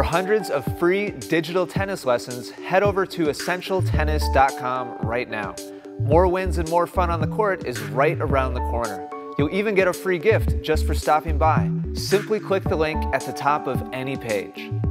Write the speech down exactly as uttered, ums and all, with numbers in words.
For hundreds of free digital tennis lessons, head over to essential tennis dot com right now. More wins and more fun on the court is right around the corner. You'll even get a free gift just for stopping by. Simply click the link at the top of any page.